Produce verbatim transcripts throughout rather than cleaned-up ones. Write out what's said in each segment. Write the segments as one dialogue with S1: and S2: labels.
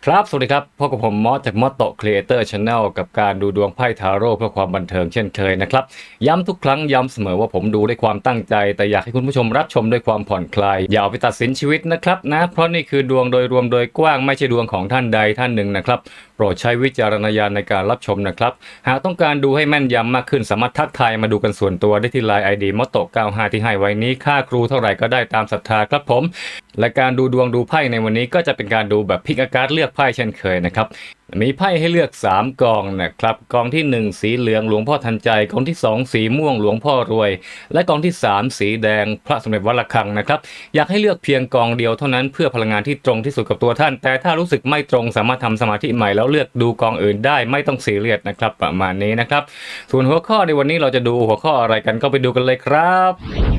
S1: ครับสวัสดีครับพบกับผมมอสจากมอสโตครีเอเตอร์ชาแนลกับการดูดวงไพ่ทาโร่เพื่อความบันเทิงเช่นเคยนะครับย้ำทุกครั้งย้ำเสมอว่าผมดูด้วยความตั้งใจแต่อยากให้คุณผู้ชมรับชมด้วยความผ่อนคลายอย่าเอาไปตัดสินชีวิตนะครับนะเพราะนี่คือดวงโดยรวมโดยกว้างไม่ใช่ดวงของท่านใดท่านหนึ่งนะครับโปรดใช้วิจารณญาณในการรับชมนะครับหากต้องการดูให้แม่นยำมากขึ้นสามารถทักทายมาดูกันส่วนตัวได้ที่ไลน์ ไอ ดี มอสโตเก้าสิบห้าที่ให้ไว้นี้ค่าครูเท่าไหร่ก็ได้ตามศรัทธาครับผมและการดูดวงดูไพ่ในวันนี้ก็จะเป็นการดูแบบพิกอาการเลือกไพ่เช่นเคยนะครับมีไพ่ให้เลือกสามกองนะครับกองที่หนึ่งสีเหลืองหลวงพ่อทันใจกองที่สองสีม่วงหลวงพ่อรวยและกองที่สามสีแดงพระสมเด็จวัดระฆังนะครับอยากให้เลือกเพียงกองเดียวเท่านั้นเพื่อพลังงานที่ตรงที่สุดกับตัวท่านแต่ถ้ารู้สึกไม่ตรงสามารถทำสมาธิใหม่แล้วเลือกดูกองอื่นได้ไม่ต้องซีเรียสนะครับประมาณนี้นะครับส่วนหัวข้อในวันนี้เราจะดูหัวข้ออะไรกันก็ไปดูกันเลยครับ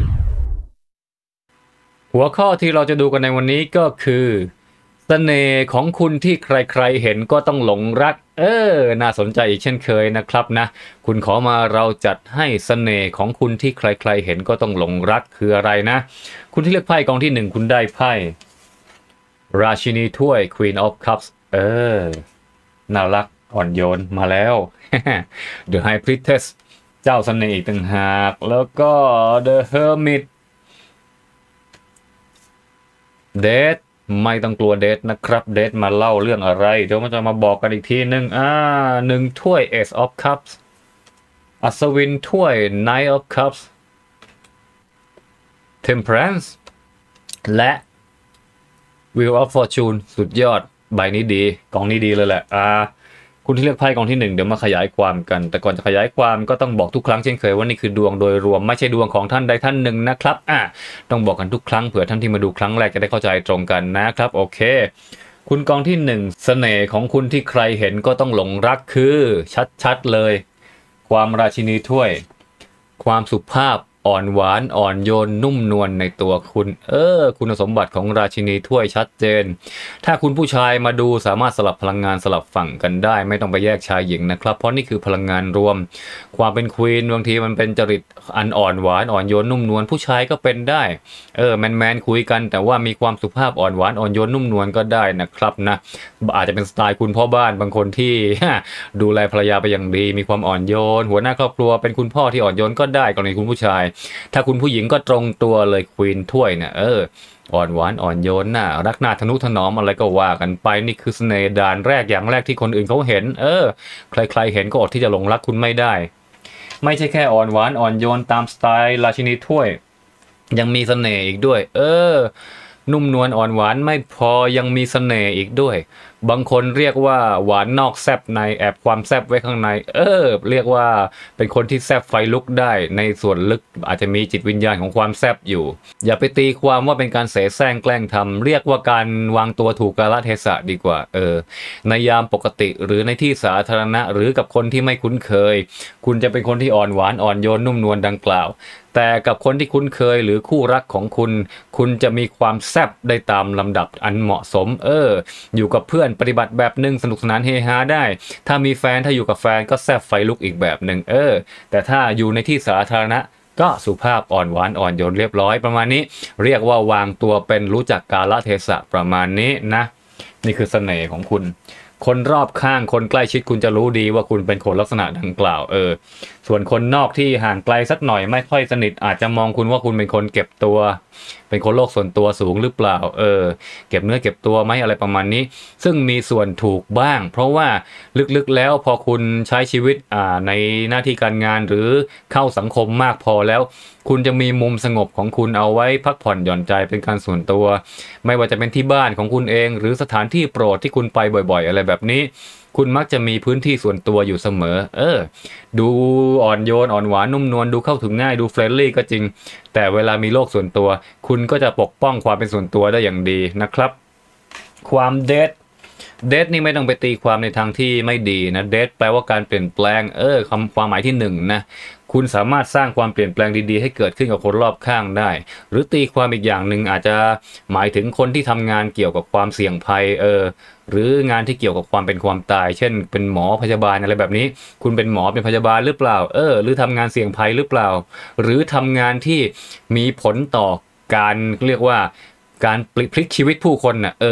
S1: หัวข้อที่เราจะดูกันในวันนี้ก็คือเสน่ห์ของคุณที่ใครๆเห็นก็ต้องหลงรักเออน่าสนใจอีกเช่นเคยนะครับนะคุณขอมาเราจัดให้เสน่ห์ของคุณที่ใครๆเห็นก็ต้องหลงรักคืออะไรนะคุณที่เลือกไพ่กองที่หนึ่งคุณได้ไพ่ราชินีถ้วย Queen of Cups เออน่ารักอ่อนโยนมาแล้ว The High Priestess เจ้าเสน่ห์อีกต่างหากแล้วก็ The Hermit เดทไม่ต้องกลัวเดทนะครับเดทมาเล่าเรื่องอะไรเดี๋ยวมันจะมาบอกกันอีกทีหนึ่งอ่าหนึ่งถ้วย Ace of Cups อัศวินถ้วย Knight of Cups Temperance และ Wheel of Fortune สุดยอดใบนี้ดีกองนี้ดีเลยแหละอ่าคุณที่เลือกไพ่กองที่หนึ่งเดี๋ยวมาขยายความกันแต่ก่อนจะขยายความก็ต้องบอกทุกครั้งเช่นเคยว่านี่คือดวงโดยรวมไม่ใช่ดวงของท่านใดท่านหนึ่งนะครับอ่ะต้องบอกกันทุกครั้งเผื่อท่านที่มาดูครั้งแรกจะได้เข้าใจตรงกันนะครับโอเคคุณกองที่หนึ่งเสน่ห์ของคุณที่ใครเห็นก็ต้องหลงรักคือชัดๆเลยความราชินีถ้วยความสุภาพอ่อนหวานอ่อนโยนนุ่มนวลในตัวคุณเออคุณสมบัติของราชินีถ้วยชัดเจนถ้าคุณผู้ชายมาดูสามารถสลับพลังงานสลับฝั่งกันได้ไม่ต้องไปแยกชายหญิงนะครับเพราะนี่คือพลังงานรวมความเป็นควีนบางทีมันเป็นจริตอันอ่อนหวานอ่อนโยนนุ่มนวลผู้ชายก็เป็นได้เออแมนแมนคุยกันแต่ว่ามีความสุภาพอ่อนหวานอ่อนโยนนุ่มนวลก็ได้นะครับนะอาจจะเป็นสไตล์คุณพ่อบ้านบางคนที่ดูแลภรรยาไปอย่างดีมีความอ่อนโยนหัวหน้าครอบครัวเป็นคุณพ่อที่อ่อนโยนก็ได้กรณีคุณผู้ชายถ้าคุณผู้หญิงก็ตรงตัวเลยควีนถ้วยเนี่ยเอออ่อนหวานอ่อนโยนน่ารักน่าทนุถนอมอะไรก็ว่ากันไปนี่คือเสน่ห์ด่านแรกอย่างแรกที่คนอื่นเขาเห็นเออใครๆเห็นก็อดที่จะหลงรักคุณไม่ได้ไม่ใช่แค่อ่อนหวานอ่อนโยนตามสไตล์ราชินีถ้วยยังมีเสน่ห์อีกด้วยเออนุ่มนวลอ่อนหวานไม่พอยังมีเสน่ห์อีกด้วยบางคนเรียกว่าหวานนอกแซบในแอบความแซบไว้ข้างในเออเรียกว่าเป็นคนที่แซบไฟลุกได้ในส่วนลึกอาจจะมีจิตวิญญาณของความแซบอยู่อย่าไปตีความว่าเป็นการเสแสร้งแกล้งทำเรียกว่าการวางตัวถูกกาลเทศะดีกว่าเออในยามปกติหรือในที่สาธารณะหรือกับคนที่ไม่คุ้นเคยคุณจะเป็นคนที่อ่อนหวานอ่อนโยนนุ่มนวลดังกล่าวแต่กับคนที่คุ้นเคยหรือคู่รักของคุณคุณจะมีความแซบได้ตามลำดับอันเหมาะสมเอออยู่กับเพื่อนปฏิบัติแบบหนึ่งสนุกสนานเฮฮาได้ถ้ามีแฟนถ้าอยู่กับแฟนก็แซบไฟลุกอีกแบบหนึ่งเออแต่ถ้าอยู่ในที่สาธารณะก็สุภาพอ่อนหวานอ่อนโยนเรียบร้อยประมาณนี้เรียกว่าวางตัวเป็นรู้จักกาลเทศะประมาณนี้นะนี่คือเสน่ห์ของคุณคนรอบข้างคนใกล้ชิดคุณจะรู้ดีว่าคุณเป็นคนลักษณะดังกล่าวเออส่วนคนนอกที่ห่างไกลสักหน่อยไม่ค่อยสนิทอาจจะมองคุณว่าคุณเป็นคนเก็บตัวเป็นคนโลกส่วนตัวสูงหรือเปล่าเออเก็บเนื้อเก็บตัวไหมอะไรประมาณนี้ซึ่งมีส่วนถูกบ้างเพราะว่าลึกๆแล้วพอคุณใช้ชีวิตอ่าในหน้าที่การงานหรือเข้าสังคมมากพอแล้วคุณจะมีมุมสงบของคุณเอาไว้พักผ่อนหย่อนใจเป็นการส่วนตัวไม่ว่าจะเป็นที่บ้านของคุณเองหรือสถานที่โปรดที่คุณไปบ่อยๆอะไรแบบนี้คุณมักจะมีพื้นที่ส่วนตัวอยู่เสมอเออดูอ่อนโยนอ่อนหวานนุ่มนวลดูเข้าถึงง่ายดูเฟรนลี่ก็จริงแต่เวลามีโลกส่วนตัวคุณก็จะปกป้องความเป็นส่วนตัวได้อย่างดีนะครับความเดทเดทนี่ไม่ต้องไปตีความในทางที่ไม่ดีนะเดทแปลว่าการเปลี่ยนแปลงเออคำความหมายที่หนึ่งนะคุณสามารถสร้างความเปลี่ยนแปลงดีๆให้เกิดขึ้นกับคนรอบข้างได้หรือตีความอีกอย่างหนึ่งอาจจะหมายถึงคนที่ทำงานเกี่ยวกับความเสี่ยงภัยเออหรืองานที่เกี่ยวกับความเป็นความตายเช่นเป็นหมอพยาบาลอะไรแบบนี้คุณเป็นหมอเป็นพยาบาลหรือเปล่าเออหรือทำงานเสี่ยงภัยหรือเปล่าหรือทำงานที่มีผลต่อการเรียกว่าการพลิกชีวิตผู้คนน่ะเออ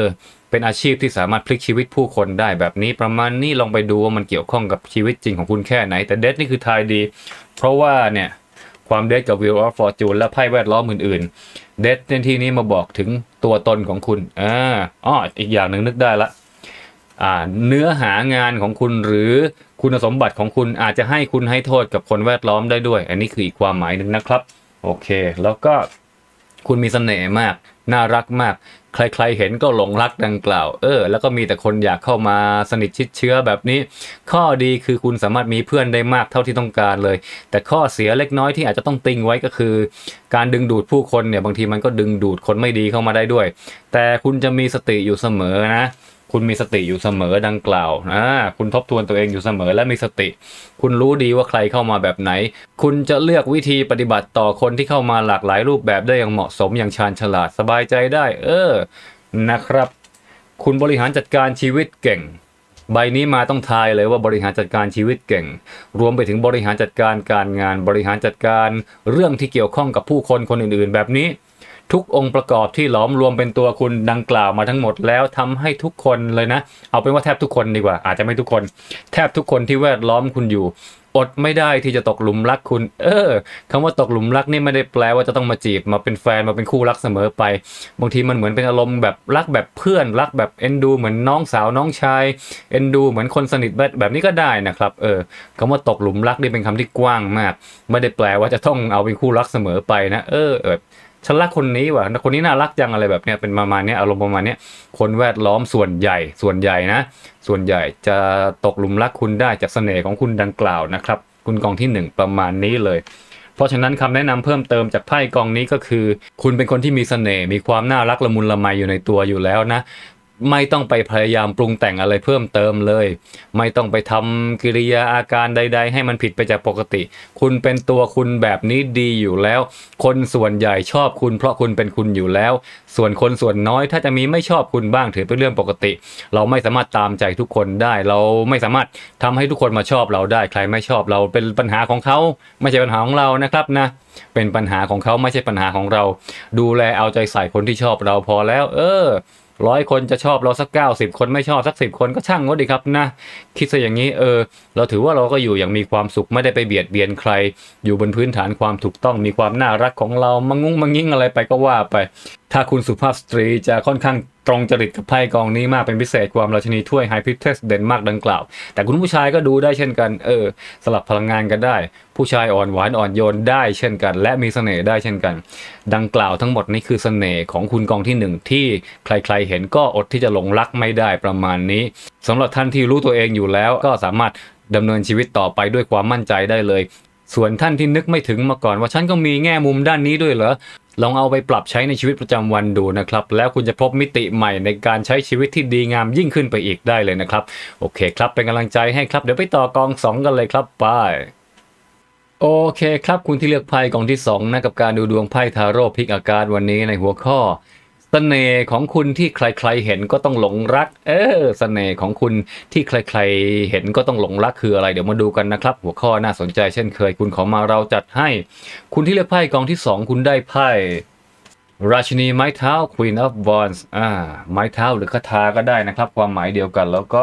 S1: เป็นอาชีพที่สามารถพลิกชีวิตผู้คนได้แบบนี้ประมาณนี้ลองไปดูว่ามันเกี่ยวข้องกับชีวิตจริงของคุณแค่ไหนแต่เดธนี่คือทายดีเพราะว่าเนี่ยความเดธกับ Wheel of Fortune และไพ่แวดล้อมอื่นๆเดธในที่นี้มาบอกถึงตัวตนของคุณอ่าอ้ออีกอย่างหนึ่งนึกได้ละอ่าเนื้อหางานของคุณหรือคุณสมบัติของคุณอาจจะให้คุณให้โทษกับคนแวดล้อมได้ด้วยอันนี้คืออีกความหมายหนึ่งนะครับโอเคแล้วก็คุณมีเสน่ห์มากน่ารักมากใครๆเห็นก็หลงรักดังกล่าวเออแล้วก็มีแต่คนอยากเข้ามาสนิทชิดเชื้อแบบนี้ข้อดีคือคุณสามารถมีเพื่อนได้มากเท่าที่ต้องการเลยแต่ข้อเสียเล็กน้อยที่อาจจะต้องติงไว้ก็คือการดึงดูดผู้คนเนี่ยบางทีมันก็ดึงดูดคนไม่ดีเข้ามาได้ด้วยแต่คุณจะมีสติอยู่เสมอนะคุณมีสติอยู่เสมอดังกล่าวอ่าคุณทบทวนตัวเองอยู่เสมอและมีสติคุณรู้ดีว่าใครเข้ามาแบบไหนคุณจะเลือกวิธีปฏิบัติต่อคนที่เข้ามาหลากหลายรูปแบบได้อย่างเหมาะสมอย่างชาญฉลาดสบายใจได้เออนะครับคุณบริหารจัดการชีวิตเก่งใบนี้มาต้องทายเลยว่าบริหารจัดการชีวิตเก่งรวมไปถึงบริหารจัดการการงานบริหารจัดการเรื่องที่เกี่ยวข้องกับผู้คนคนอื่นๆแบบนี้ทุกองค์ประกอบที่หลอมรวมเป็นตัวคุณดังกล่าวมาทั้งหมดแล้วทำให้ทุกคนเลยนะเอาเป็นว่าแทบทุกคนดีกว่าอาจจะไม่ทุกคนแทบทุกคนที่แวดล้อมคุณอยู่อดไม่ได้ที่จะตกหลุมรักคุณเออคำว่าตกหลุมรักนี่ไม่ได้แปลว่าจะต้องมาจีบมาเป็นแฟนมาเป็นคู่รักเสมอไปบางทีมันเหมือนเป็นอารมณ์แบบรักแบบเพื่อนรักแบบเอ็นดูเหมือนน้องสาวน้องชายเอ็นดูเหมือนคนสนิทแบบนี้ก็ได้นะครับเออคำว่าตกหลุมรักนี่เป็นคำที่กว้างมากไม่ได้แปลว่าจะต้องเอาเป็นคู่รักเสมอไปนะเออเออฉันรักคนนี้ว่ะคนนี้น่ารักจังอะไรแบบเนี้ยเป็นประมาณนี้อารมณ์ประมาณนี้คนแวดล้อมส่วนใหญ่ส่วนใหญ่นะส่วนใหญ่จะตกหลุมรักคุณได้จากเสน่ห์ของคุณดังกล่าวนะครับคุณกองที่หนึ่งประมาณนี้เลยเพราะฉะนั้นคำแนะนำเพิ่มเติมจากไพ่กองนี้ก็คือคุณเป็นคนที่มีเสน่ห์มีความน่ารักละมุนละไมอยู่ในตัวอยู่แล้วนะไม่ต้องไปพยายามปรุงแต่งอะไรเพิ่มเติมเลยไม่ต้องไปทำกิริยาอาการใดๆให้มันผิดไปจากปกติคุณเป็นตัวคุณแบบนี้ดีอยู่แล้วคนส่วนใหญ่ชอบคุณเพราะคุณเป็นคุณอยู่แล้วส่วนคนส่วนน้อยถ้าจะมีไม่ชอบคุณบ้างถือเป็นเรื่องปกติเราไม่สามารถตามใจทุกคนได้เราไม่สามารถทำให้ทุกคนมาชอบเราได้ใครไม่ชอบเราเป็นปัญหาของเขาไม่ใช่ปัญหาของเรานะครับนะเป็นปัญหาของเขาไม่ใช่ปัญหาของเราดูแลเอาใจใส่คนที่ชอบเราพอแล้วเออร้อยคนจะชอบเราสักเก้าสิบคนไม่ชอบสักสิบคนก็ช่างก็ดีครับนะคิดซะอย่างนี้เออเราถือว่าเราก็อยู่อย่างมีความสุขไม่ได้ไปเบียดเบียนใครอยู่บนพื้นฐานความถูกต้องมีความน่ารักของเรามังงุ้งมังงิ้งอะไรไปก็ว่าไปถ้าคุณสุภาพสตรีจะค่อนข้างตรงจริตกับไพ่กองนี้มากเป็นพิเศษความราชินีถ้วยไฮพิเทสเด่นมากดังกล่าวแต่คุณผู้ชายก็ดูได้เช่นกันเออสลับพลังงานกันได้ผู้ชายอ่อนหวานอ่อนโยนได้เช่นกันและมีเสน่ห์ได้เช่นกันดังกล่าวทั้งหมดนี้คือเสน่ห์ของคุณกองที่หนึ่งที่ใครๆเห็นก็อดที่จะหลงรักไม่ได้ประมาณนี้สำหรับท่านที่รู้ตัวเองอยู่แล้วก็สามารถดำเนินชีวิตต่อไปด้วยความมั่นใจได้เลยส่วนท่านที่นึกไม่ถึงมาก่อนว่าฉันก็มีแง่มุมด้านนี้ด้วยเหรอลองเอาไปปรับใช้ในชีวิตประจำวันดูนะครับแล้วคุณจะพบมิติใหม่ในการใช้ชีวิตที่ดีงามยิ่งขึ้นไปอีกได้เลยนะครับโอเคครับเป็นกำลังใจให้ครับเดี๋ยวไปต่อกองสองกันเลยครับไปโอเคครับคุณที่เลือกไพ่กองที่สองนะกับการดูดวงไพ่ทาโร่พลิกอาการวันนี้ในหัวข้อเสน่ห์ของคุณที่ใครๆเห็นก็ต้องหลงรักเออเสน่ห์ของคุณที่ใครๆเห็นก็ต้องหลงรักคืออะไรเดี๋ยวมาดูกันนะครับหัวข้อน่าสนใจเช่นเคยคุณขอมาเราจัดให้คุณที่เลือกไพ่กองที่สองคุณได้ไพ่ราชินีไม้เท้า Queen of Wands อ่าไม้เท้าหรือคาถาก็ได้นะครับความหมายเดียวกันแล้วก็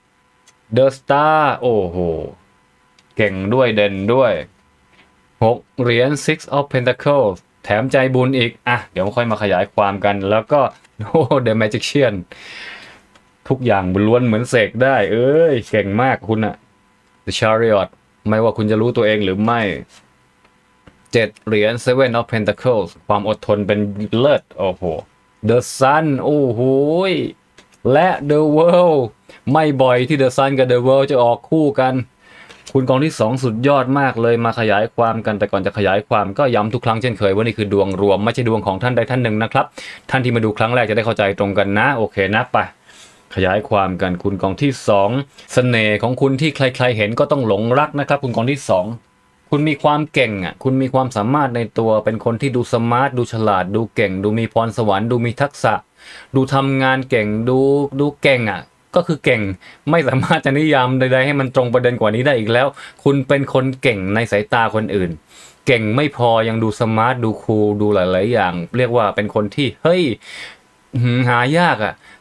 S1: The Star โอ้โหเก่งด้วยเด่นด้วยหกเหรียญ Six of Pentacles แถมใจบุญอีกอ่ะเดี๋ยวค่อยมาขยายความกันแล้วก็โอ้ The Magician ทุกอย่างล้วนเหมือนเสกได้เอ้ยเก่งมากคุณอะ The Chariot ไม่ว่าคุณจะรู้ตัวเองหรือไม่เจ็ดเหรียญ Seven of Pentacles ความอดทนเป็นเลิศโอ้โห The Sun โอ้โหและ The World ไม่บ่อยที่ The Sun กับ The World จะออกคู่กันคุณกองที่สองสุดยอดมากเลยมาขยายความกันแต่ก่อนจะขยายความก็ย้ำทุกครั้งเช่นเคยว่านี่คือดวงรวมไม่ใช่ดวงของท่านใดท่านหนึ่งนะครับท่านที่มาดูครั้งแรกจะได้เข้าใจตรงกันนะโอเคนะไปขยายความกันคุณกองที่สองเสน่ห์ของคุณที่ใครๆเห็นก็ต้องหลงรักนะครับคุณกองที่สองคุณมีความเก่งอ่ะคุณมีความสามารถในตัวเป็นคนที่ดูสมาร์ทดูฉลาดดูเก่งดูมีพรสวรรค์ดูมีทักษะดูทำงานเก่งดูดูเก่งอ่ะก็คือเก่งไม่สามารถจะนิยามใดๆให้มันตรงประเด็นกว่านี้ได้อีกแล้วคุณเป็นคนเก่งในสายตาคนอื่นเก่งไม่พอยังดูสมาร์ทดูคูลดูหลายๆอย่างเรียกว่าเป็นคนที่เฮ้ยหายากอ่ะ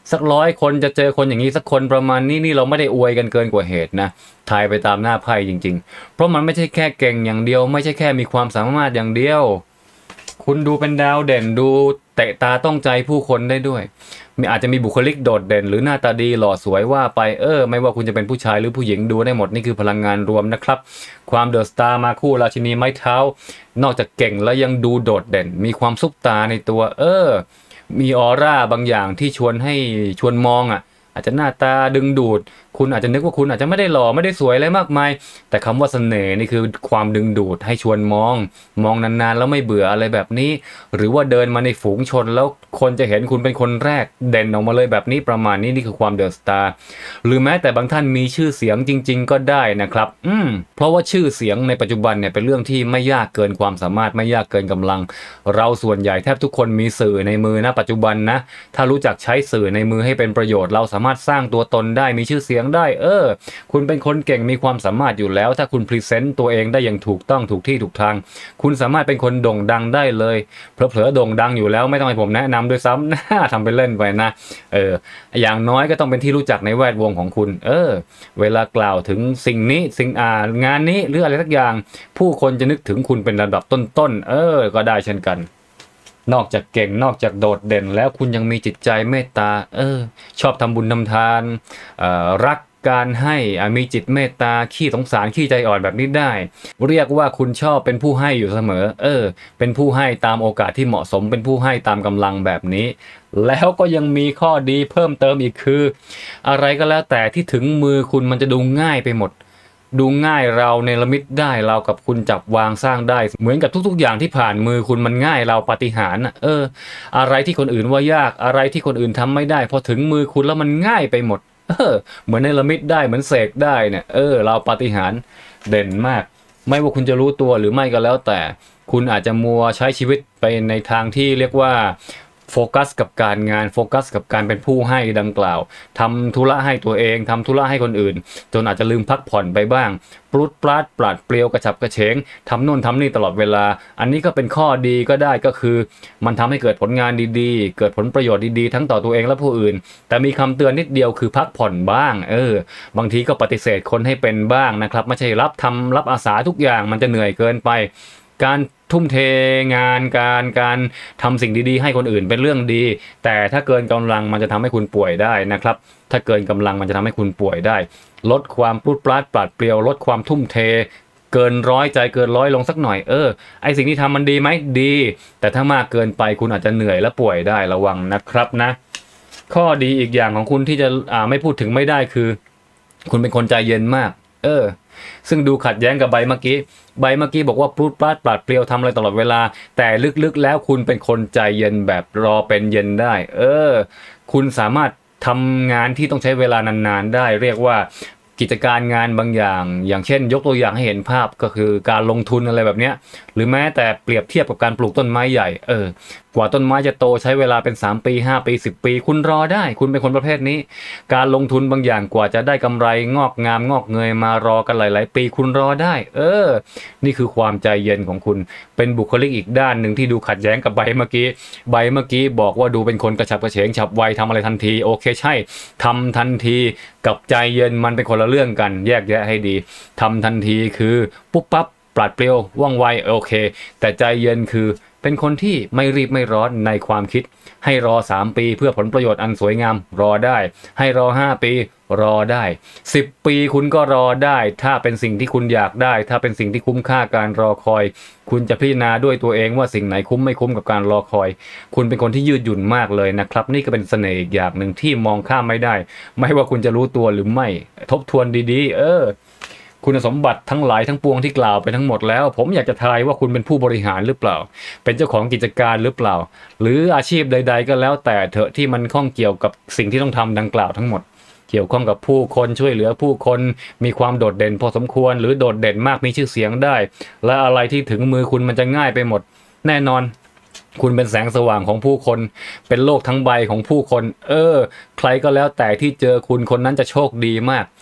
S1: สักร้อยคนจะเจอคนอย่างนี้สักคนประมาณนี้นี่เราไม่ได้อวยกันเกินกว่าเหตุนะทายไปตามหน้าไพ่จริงๆเพราะมันไม่ใช่แค่เก่งอย่างเดียวไม่ใช่แค่มีความสามารถอย่างเดียวคุณดูเป็นดาวเด่นดูเตะตาต้องใจผู้คนได้ด้วยมีอาจจะมีบุคลิกโดดเด่นหรือหน้าตาดีหล่อสวยว่าไปเออไม่ว่าคุณจะเป็นผู้ชายหรือผู้หญิงดูได้หมดนี่คือพลังงานรวมนะครับความเดอะสตาร์มาคู่ราชินีไม้เท้านอกจากเก่งแล้วยังดูโดดเด่นมีความซุปตาในตัวเออมีออร่าบางอย่างที่ชวนให้ชวนมองอ่ะอาจจะหน้าตาดึงดูดคุณอาจจะนึกว่าคุณอาจจะไม่ได้หล่อไม่ได้สวยอะไรมากมายแต่คำว่าเสน่ห์นี่คือความดึงดูดให้ชวนมองมองนานๆแล้วไม่เบื่ออะไรแบบนี้หรือว่าเดินมาในฝูงชนแล้วคนจะเห็นคุณเป็นคนแรกเด่นออกมาเลยแบบนี้ประมาณนี้นี่คือความเดอะสตาร์หรือแม้แต่บางท่านมีชื่อเสียงจริงๆก็ได้นะครับอืมเพราะว่าชื่อเสียงในปัจจุบันเนี่ยเป็นเรื่องที่ไม่ยากเกินความสามารถไม่ยากเกินกำลังเราส่วนใหญ่แทบทุกคนมีสื่อในมือนะปัจจุบันนะถ้ารู้จักใช้สื่อในมือให้เป็นประโยชน์เราสามารถสร้างตัวตนได้มีชื่อเสียงได้เออคุณเป็นคนเก่งมีความสามารถอยู่แล้วถ้าคุณพรีเซนต์ตัวเองได้อย่างถูกต้องถูกที่ถูกทางคุณสามารถเป็นคนโด่งดังได้เลยเผลอๆโด่งดังอยู่แล้วไม่ต้องให้ผมแนะนำด้วยซ้ำนะทำไปเล่นไปนะเอออย่างน้อยก็ต้องเป็นที่รู้จักในแวดวงของคุณเออเวลากล่าวถึงสิ่งนี้สิ่งอ่างานนี้หรืออะไรสักอย่างผู้คนจะนึกถึงคุณเป็นระดับต้นๆเออก็ได้เช่นกันนอกจากเก่งนอกจากโดดเด่นแล้วคุณยังมีจิตใจเมตตาเออชอบทำบุญทำทานเอ่อรักการให้มีจิตเมตตาขี้สงสารขี้ใจอ่อนแบบนี้ได้เรียกว่าคุณชอบเป็นผู้ให้อยู่เสมอเออเป็นผู้ให้ตามโอกาสที่เหมาะสมเป็นผู้ให้ตามกำลังแบบนี้แล้วก็ยังมีข้อดีเพิ่มเติมอีกคืออะไรก็แล้วแต่ที่ถึงมือคุณมันจะดูง่ายไปหมดดูง่ายเราเนรมิตได้เรากับคุณจับวางสร้างได้เหมือนกับทุกๆอย่างที่ผ่านมือคุณมันง่ายเราปาฏิหาริย์เอออะไรที่คนอื่นว่ายากอะไรที่คนอื่นทำไม่ได้พอถึงมือคุณแล้วมันง่ายไปหมดเออเหมือนเนรมิตได้เหมือนเสกได้เนี่ยเออเราปาฏิหาริย์เด่นมากไม่ว่าคุณจะรู้ตัวหรือไม่ก็แล้วแต่คุณอาจจะมัวใช้ชีวิตไปในทางที่เรียกว่าโฟกัสกับการงานโฟกัสกับการเป็นผู้ให้ดังกล่าวทำธุระให้ตัวเองทำธุระให้คนอื่นจนอาจจะลืมพักผ่อนไปบ้างปลุดปลัดปลัดเปลี่ยวกระฉับกระเฉงทำโน่นทำนี่ตลอดเวลาอันนี้ก็เป็นข้อดีก็ได้ก็คือมันทำให้เกิดผลงานดีๆเกิดผลประโยชน์ดีๆทั้งต่อตัวเองและผู้อื่นแต่มีคำเตือนนิดเดียวคือพักผ่อนบ้างเออบางทีก็ปฏิเสธคนให้เป็นบ้างนะครับไม่ใช่รับทำรับอาสาทุกอย่างมันจะเหนื่อยเกินไปการทุ่มเทงานการการทำสิ่งดีๆให้คนอื่นเป็นเรื่องดีแต่ถ้าเกินกำลังมันจะทำให้คุณป่วยได้นะครับถ้าเกินกำลังมันจะทำให้คุณป่วยได้ลดความปลุดปลัดปลัดเปลี่ยวลดความทุ่มเทเกินร้อยใจเกินร้อยลงสักหน่อยเออไอสิ่งที่ทำมันดีไหมดีแต่ถ้ามากเกินไปคุณอาจจะเหนื่อยและป่วยได้ระวังนะครับนะข้อดีอีกอย่างของคุณที่จะอ่าไม่พูดถึงไม่ได้คือคุณเป็นคนใจเย็นมากเออซึ่งดูขัดแย้งกับใบเมื่อกี้ใบเมื่อกี้บอกว่าพลุดพลาดปลัดเปลี่ยวทำอะไรตลอดเวลาแต่ลึกๆแล้วคุณเป็นคนใจเย็นแบบรอเป็นเย็นได้เออคุณสามารถทำงานที่ต้องใช้เวลานานๆได้เรียกว่ากิจการงานบางอย่างอย่างเช่นยกตัวอย่างให้เห็นภาพก็คือการลงทุนอะไรแบบนี้หรือแม้แต่เปรียบเทียบกับการปลูกต้นไม้ใหญ่เออกว่าต้นไม้จะโตใช้เวลาเป็นสามปีห้าปีสิบปีคุณรอได้คุณเป็นคนประเภทนี้การลงทุนบางอย่างกว่าจะได้กำไรงอกงามงอกเงยมารอกันหลายๆปีคุณรอได้เออนี่คือความใจเย็นของคุณเป็นบุคลิกอีกด้านหนึ่งที่ดูขัดแย้งกับใบเมื่อกี้ใบเมื่อกี้บอกว่าดูเป็นคนกระฉับกระเฉงฉับไวทำอะไรทันทีโอเคใช่ทำทันทีกับใจเย็นมันเป็นคนละเรื่องกันแยกแยะให้ดีทำทันทีคือปุ๊บปั๊บปราดเปรียวว่องไวโอเคแต่ใจเย็นคือเป็นคนที่ไม่รีบไม่ร้อนในความคิดให้รอสามปีเพื่อผลประโยชน์อันสวยงามรอได้ให้รอห้าปีรอได้สิบปีคุณก็รอได้ถ้าเป็นสิ่งที่คุณอยากได้ถ้าเป็นสิ่งที่คุ้มค่าการรอคอยคุณจะพิจารณาด้วยตัวเองว่าสิ่งไหนคุ้มไม่คุ้มกับการรอคอยคุณเป็นคนที่ยืดหยุ่นมากเลยนะครับนี่ก็เป็นเสน่ห์อีกอย่างหนึ่งที่มองข้ามไม่ได้ไม่ว่าคุณจะรู้ตัวหรือไม่ทบทวนดีๆเออคุณสมบัติทั้งหลายทั้งปวงที่กล่าวไปทั้งหมดแล้วผมอยากจะทายว่าคุณเป็นผู้บริหารหรือเปล่าเป็นเจ้าของกิจการหรือเปล่าหรืออาชีพใดๆก็แล้วแต่เถอะที่มันข้องเกี่ยวกับสิ่งที่ต้องทำดังกล่าวทั้งหมดเกี่ยวข้องกับผู้คนช่วยเหลือผู้คนมีความโดดเด่นพอสมควรหรือโดดเด่นมากมีชื่อเสียงได้และอะไรที่ถึงมือคุณมันจะง่ายไปหมดแน่นอนคุณเป็นแสงสว่างของผู้คนเป็นโลกทั้งใบของผู้คนเออใครก็แล้วแต่ที่เจอคุณคนนั้นจะโชคดีมาก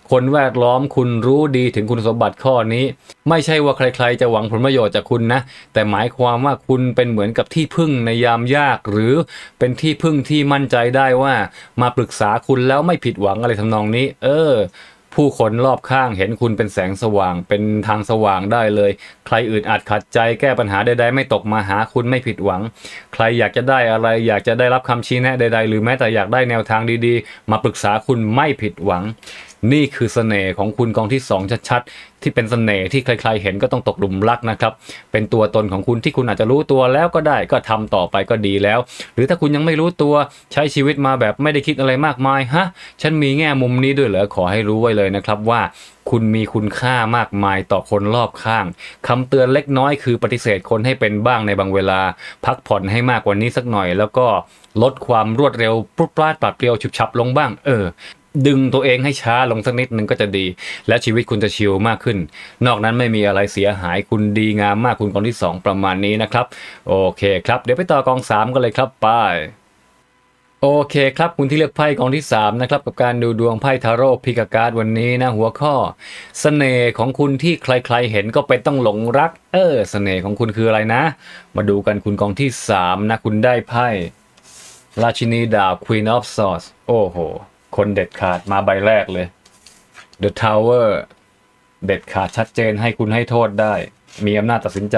S1: คนแวดล้อมคุณรู้ดีถึงคุณสมบัติข้อนี้ไม่ใช่ว่าใครๆจะหวังผลประโยชน์จากคุณนะแต่หมายความว่าคุณเป็นเหมือนกับที่พึ่งในยามยากหรือเป็นที่พึ่งที่มั่นใจได้ว่ามาปรึกษาคุณแล้วไม่ผิดหวังอะไรทำนองนี้เออผู้คนรอบข้างเห็นคุณเป็นแสงสว่างเป็นทางสว่างได้เลยใครอึดอัดขัดใจแก้ปัญหาใดๆไม่ตกมาหาคุณไม่ผิดหวังใครอยากจะได้อะไรอยากจะได้รับคำชี้แนะใดๆหรือแม้แต่อยากได้แนวทางดีๆมาปรึกษาคุณไม่ผิดหวังนี่คือเสน่ห์ของคุณกองที่สองชัดๆที่เป็นเสน่ห์ที่ใครๆเห็นก็ต้องตกหลุมรักนะครับเป็นตัวตนของคุณที่คุณอาจจะรู้ตัวแล้วก็ได้ก็ทำต่อไปก็ดีแล้วหรือถ้าคุณยังไม่รู้ตัวใช้ชีวิตมาแบบไม่ได้คิดอะไรมากมายฮะฉันมีแง่มุมนี้ด้วยเหรอขอให้รู้ไว้เลยนะครับว่าคุณมีคุณค่ามากมายต่อคนรอบข้างคำเตือนเล็กน้อยคือปฏิเสธคนให้เป็นบ้างในบางเวลาพักผ่อนให้มากกว่านี้สักหน่อยแล้วก็ลดความรวดเร็วปรุดปราดปราดเปรียวฉุบฉับลงบ้างเออดึงตัวเองให้ช้าลงสักนิดนึงก็จะดีและชีวิตคุณจะชิลมากขึ้นนอกนั้นไม่มีอะไรเสียหายคุณดีงามมากคุณกองที่สองประมาณนี้นะครับโอเคครับเดี๋ยวไปต่อกองสามกันเลยครับไปโอเคครับคุณที่เลือกไพ่กองที่สามนะครับกับการดูดวงไพ่ทาโร่พิกาการ์ดวันนี้นะหัวข้อเสน่ห์ของคุณที่ใครๆเห็นก็เป็นต้องหลงรักเออเสน่ห์ของคุณคืออะไรนะมาดูกันคุณกองที่สามนะคุณได้ไพ่ราชินีดาบ Queen of Swords โอ้โหคนเด็ดขาดมาใบแรกเลย The Tower เด็ดขาดชัดเจนให้คุณให้โทษได้มีอำนาจตัดสินใจ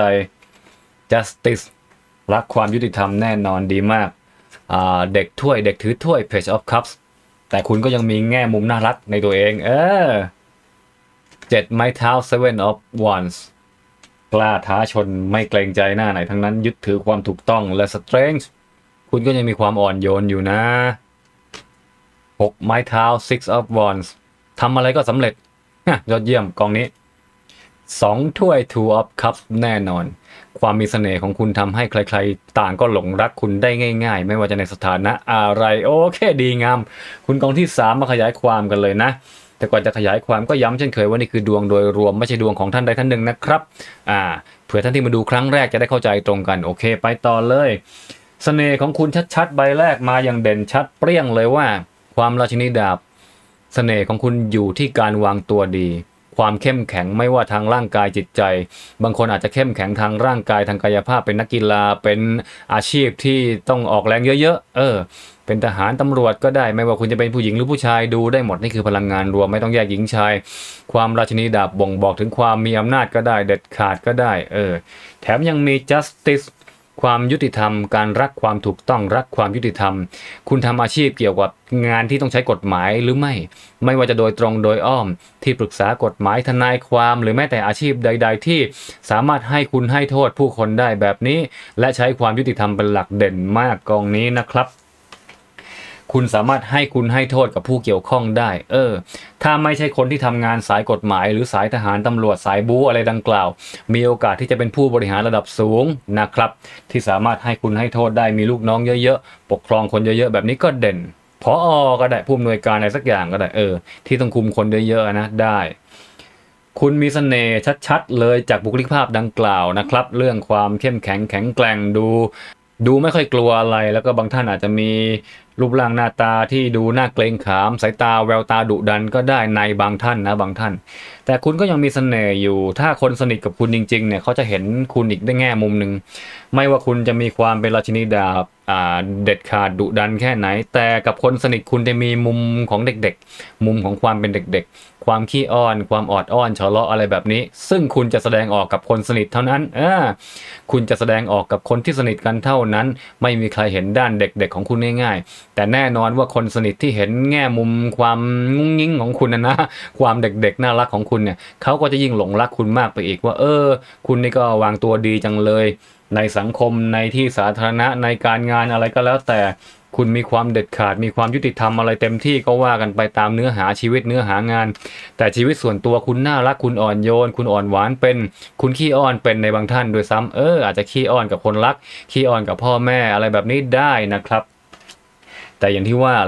S1: Justice รักความยุติธรรมแน่นอนดีมากเด็กถ้วยเด็กถือถ้วย Page of Cups แต่คุณก็ยังมีแง่มุมน่ารักในตัวเองเออเจ็ดไม้เท้า Seven of Wands กล้าท้าชนไม่เกรงใจหน้าไหนทั้งนั้นยึดถือความถูกต้องและ Strength คุณก็ยังมีความอ่อนโยนอยู่นะหกไม้เท้า Six of Wands ทำอะไรก็สำเร็จยอดเยี่ยมกองนี้สองถ้วย Two of Cups แน่นอนความมีเสน่ห์ของคุณทำให้ใครๆต่างก็หลงรักคุณได้ง่ายๆไม่ว่าจะในสถานะอะไรโอเคดีงามคุณกองที่สามมาขยายความกันเลยนะแต่ก่อนจะขยายความก็ย้ำเช่นเคยว่านี่คือดวงโดยรวมไม่ใช่ดวงของท่านใดท่านหนึ่งนะครับอ่าเผื่อท่านที่มาดูครั้งแรกจะได้เข้าใจตรงกันโอเคไปต่อเลยเสน่ห์ของคุณชัดๆใบแรกมาอย่างเด่นชัดเปรี้ยงเลยว่าความราชินีดาบเสน่ห์ของคุณอยู่ที่การวางตัวดีความเข้มแข็งไม่ว่าทางร่างกายจิตใจบางคนอาจจะเข้มแข็งทางร่างกายทางกายภาพเป็นนักกีฬาเป็นอาชีพที่ต้องออกแรงเยอะๆเออเป็นทหารตำรวจก็ได้ไม่ว่าคุณจะเป็นผู้หญิงหรือผู้ชายดูได้หมดนี่คือพลังงานรวมไม่ต้องแยกหญิงชายความราชินีดาบบ่งบอกถึงความมีอำนาจก็ได้เด็ดขาดก็ได้เออแถมยังมี justiceความยุติธรรมการรักความถูกต้องรักความยุติธรรมคุณทำอาชีพเกี่ยวกับงานที่ต้องใช้กฎหมายหรือไม่ไม่ว่าจะโดยตรงโดยอ้อมที่ปรึกษากฎหมายทนายความหรือแม้แต่อาชีพใดๆที่สามารถให้คุณให้โทษผู้คนได้แบบนี้และใช้ความยุติธรรมเป็นหลักเด่นมากกองนี้นะครับคุณสามารถให้คุณให้โทษกับผู้เกี่ยวข้องได้เออถ้าไม่ใช่คนที่ทำงานสายกฎหมายหรือสายทหารตำรวจสายบู๊อะไรดังกล่าวมีโอกาสที่จะเป็นผู้บริหารระดับสูงนะครับที่สามารถให้คุณให้โทษได้มีลูกน้องเยอะๆปกครองคนเยอะๆแบบนี้ก็เด่นผอ.ก็ได้ผู้อำนวยการอะไรสักอย่างก็ได้เออที่ต้องคุมคนเยอะๆนะได้คุณมีเสน่ห์ชัดๆเลยจากบุคลิกภาพดังกล่าวนะครับเรื่องความเข้มแข็งแข็งแกร่งดูดูไม่ค่อยกลัวอะไรแล้วก็บางท่านอาจจะมีรูปร่างหน้าตาที่ดูน่าเกรงขามสายตาแววตาดุดันก็ได้ในบางท่านนะบางท่านแต่คุณก็ยังมีเสน่ห์อยู่ถ้าคนสนิทกับคุณจริงๆเนี่ยเขาจะเห็นคุณอีกได้แง่มุมหนึ่งไม่ว่าคุณจะมีความเป็นราชินีดาบอ่าเด็ดขาดดุดันแค่ไหนแต่กับคนสนิทคุณจะมีมุมของเด็กๆมุมของความเป็นเด็กๆความขี้อ้อนความออดอ้อนเฉาะเลาะอะไรแบบนี้ซึ่งคุณจะแสดงออกกับคนสนิทเท่านั้นอ่าคุณจะแสดงออกกับคนที่สนิทกันเท่านั้นไม่มีใครเห็นด้านเด็กๆของคุณง่ายๆแต่แน่นอนว่าคนสนิทที่เห็นแง่มุมความงุ้งงิ้งของคุณนะนะความเด็กๆน่ารักของคุณเนี่ยเขาก็จะยิ่งหลงรักคุณมากไปอีกว่าเออคุณนี่ก็วางตัวดีจังเลยในสังคมในที่สาธารณะในการงานอะไรก็แล้วแต่คุณมีความเด็ดขาดมีความยุติธรรมอะไรเต็มที่ก็ว่ากันไปตามเนื้อหาชีวิตเนื้อหางานแต่ชีวิตส่วนตัวคุณน่ารักคุณอ่อนโยนคุณอ่อนหวานเป็นคุณขี้อ้อนเป็นในบางท่านโดยซ้ำเอออาจจะขี้อ้อนกับคนรักขี้อ้อนกับพ่อแม่อะไรแบบนี้ได้นะครับแต่อย่างที่ว่าแหละ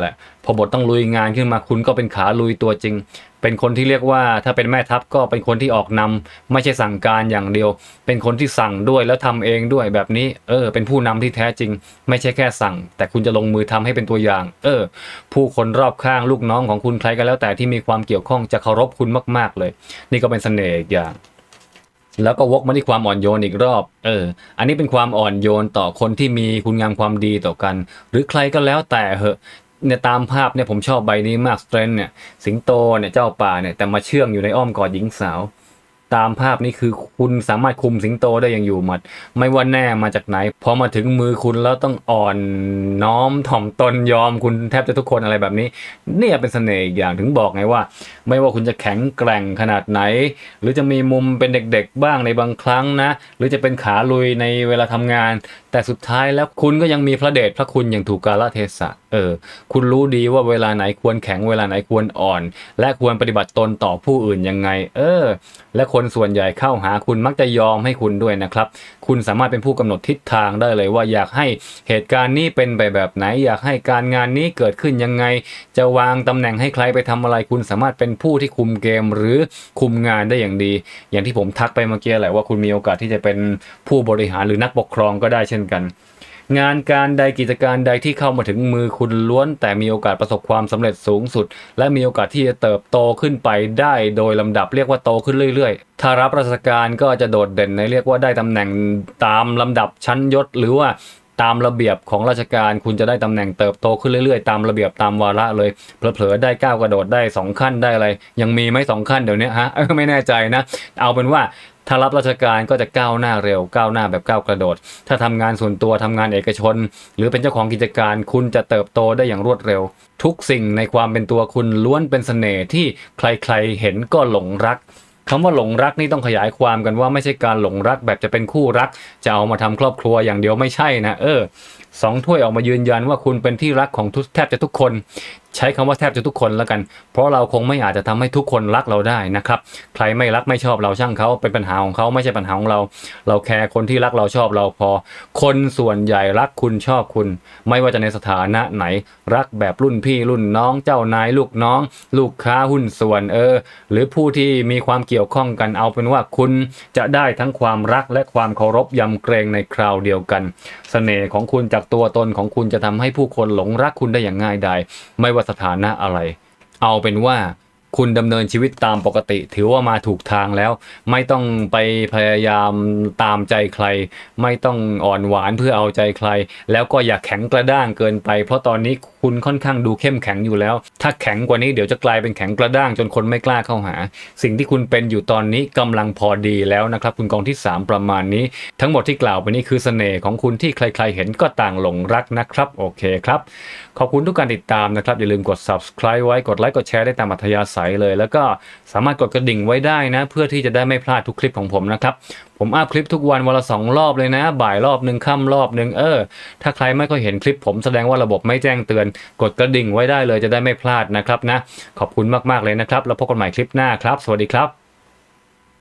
S1: พอบทต้องลุยงานขึ้นมาคุณก็เป็นขาลุยตัวจริงเป็นคนที่เรียกว่าถ้าเป็นแม่ทัพก็เป็นคนที่ออกนำไม่ใช่สั่งการอย่างเดียวเป็นคนที่สั่งด้วยแล้วทำเองด้วยแบบนี้เออเป็นผู้นำที่แท้จริงไม่ใช่แค่สั่งแต่คุณจะลงมือทำให้เป็นตัวอย่างเออผู้คนรอบข้างลูกน้องของคุณใครก็แล้วแต่ที่มีความเกี่ยวข้องจะเคารพคุณมากๆเลยนี่ก็เป็นเสน่ห์อีกอย่างแล้วก็วกมาที่ความอ่อนโยนอีกรอบเอออันนี้เป็นความอ่อนโยนต่อคนที่มีคุณงามความดีต่อกันหรือใครก็แล้วแต่เหอะเนี่ยตามภาพเนี่ยผมชอบใบนี้มากสเตรนเนี่ยสิงโตเนี่ยเจ้าป่าเนี่ยแต่มาเชื่องอยู่ในอ้อมกอดหญิงสาวตามภาพนี้คือคุณสามารถคุมสิงโตได้อย่างอยู่หมัดไม่ว่าแน่มาจากไหนพอมาถึงมือคุณแล้วต้องอ่อนน้อมถ่อมตนยอมคุณแทบจะทุกคนอะไรแบบนี้เนี่ยเป็นเสน่ห์อีกอย่างถึงบอกไงว่าไม่ว่าคุณจะแข็งแกร่งขนาดไหนหรือจะมีมุมเป็นเด็กๆบ้างในบางครั้งนะหรือจะเป็นขาลุยในเวลาทำงานแต่สุดท้ายแล้วคุณก็ยังมีพระเดชพระคุณอย่างถูกกาลเทศะเออคุณรู้ดีว่าเวลาไหนควรแข็งเวลาไหนควรอ่อนและควรปฏิบัติตนต่อผู้อื่นยังไงเออและคนส่วนใหญ่เข้าหาคุณมักจะยอมให้คุณด้วยนะครับคุณสามารถเป็นผู้กำหนดทิศทางได้เลยว่าอยากให้เหตุการณ์นี้เป็นไปแบบไหนอยากให้การงานนี้เกิดขึ้นยังไงจะวางตำแหน่งให้ใครไปทำอะไรคุณสามารถเป็นผู้ที่คุมเกมหรือคุมงานได้อย่างดีอย่างที่ผมทักไปเมื่อกี้แหละว่าคุณมีโอกาสที่จะเป็นผู้บริหารหรือนักปกครองก็ได้เช่นกันงานการใดกิจการใดที่เข้ามาถึงมือคุณล้วนแต่มีโอกาสประสบความสำเร็จสูงสุดและมีโอกาสที่จะเติบโตขึ้นไปได้โดยลำดับเรียกว่าโตขึ้นเรื่อยๆถ้ารับราชการก็จะโดดเด่นในเรียกว่าได้ตำแหน่งตามลำดับชั้นยศหรือว่าตามระเบียบของราชการคุณจะได้ตำแหน่งเติบโตขึ้นเรื่อยๆตามระเบียบตามวาระเลยเผลอๆได้ก้าวกระโดดได้สองขั้นได้อะไรยังมีไหมสองขั้นเดี๋ยวนี้ฮะเออไม่แน่ใจนะเอาเป็นว่าถ้ารับราชการก็จะก้าวหน้าเร็วก้าวหน้าแบบก้าวกระโดดถ้าทำงานส่วนตัวทำงานเอกชนหรือเป็นเจ้าของกิจการคุณจะเติบโตได้อย่างรวดเร็วทุกสิ่งในความเป็นตัวคุณล้วนเป็นเสน่ห์ที่ใครๆเห็นก็หลงรักคำว่าหลงรักนี่ต้องขยายความกันว่าไม่ใช่การหลงรักแบบจะเป็นคู่รักจะเอามาทำครอบครัวอย่างเดียวไม่ใช่นะเออสองถ้วยออกมายืนยันว่าคุณเป็นที่รักของทุกแทบจะทุกคนใช้คำว่าแทบจะทุกคนแล้วกันเพราะเราคงไม่อาจจะทำให้ทุกคนรักเราได้นะครับใครไม่รักไม่ชอบเราช่างเขาเป็นปัญหาของเขาไม่ใช่ปัญหาของเราเราแคร์คนที่รักเราชอบเราพอคนส่วนใหญ่รักคุณชอบคุณไม่ว่าจะในสถานะไหนรักแบบรุ่นพี่รุ่นน้องเจ้านายลูกน้องลูกค้าหุ้นส่วนเออหรือผู้ที่มีความเกี่ยวข้องกันเอาเป็นว่าคุณจะได้ทั้งความรักและความเคารพยำเกรงในคราวเดียวกันเสน่ห์ของคุณจากตัวตนของคุณจะทำให้ผู้คนหลงรักคุณได้อย่างง่ายดายไม่ว่าสถานะอะไรเอาเป็นว่าคุณดำเนินชีวิตตามปกติถือว่ามาถูกทางแล้วไม่ต้องไปพยายามตามใจใครไม่ต้องอ่อนหวานเพื่อเอาใจใครแล้วก็อย่าแข็งกระด้างเกินไปเพราะตอนนี้คุณค่อนข้างดูเข้มแข็งอยู่แล้วถ้าแข็งกว่านี้เดี๋ยวจะกลายเป็นแข็งกระด้างจนคนไม่กล้าเข้าหาสิ่งที่คุณเป็นอยู่ตอนนี้กำลังพอดีแล้วนะครับคุณกองที่สามประมาณนี้ทั้งหมดที่กล่าวไปนี้คือเสน่ห์ของคุณที่ใครๆเห็นก็ต่างหลงรักนะครับโอเคครับขอบคุณทุกการติดตามนะครับอย่าลืมกด ซับสไครบ์ ไว้กดไลค์กดแชร์ได้ตามอัธยาศัยเลยแล้วก็สามารถกดกระดิ่งไว้ได้นะเพื่อที่จะได้ไม่พลาดทุกคลิปของผมนะครับผมอัพคลิปทุกวันวันละสองรอบเลยนะบ่ายรอบหนึ่งค่ำรอบหนึ่งเออถ้าใครไม่ค่อยเห็นคลิปผมแสดงว่าระบบไม่แจ้งเตือนกดกระดิ่งไว้ได้เลยจะได้ไม่พลาดนะครับนะขอบคุณมากๆเลยนะครับแล้วพบกันใหม่คลิปหน้าครับสวัสดีครับ